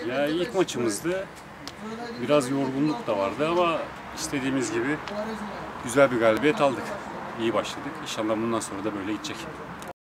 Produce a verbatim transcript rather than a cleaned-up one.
Ya ilk maçımızdı. Biraz yorgunluk da vardı ama istediğimiz gibi güzel bir galibiyet aldık. İyi başladık. İnşallah bundan sonra da böyle gidecek.